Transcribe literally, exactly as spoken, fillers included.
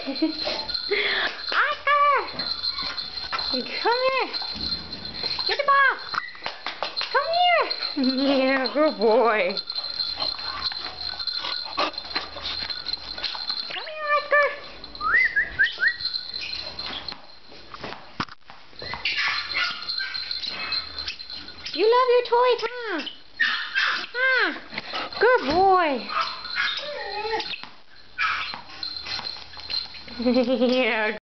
Oscar! Come here! Get the ball! Come here! Yeah, good boy. Come here, Oscar! You love your toys, huh? Ah, good boy. Yeah.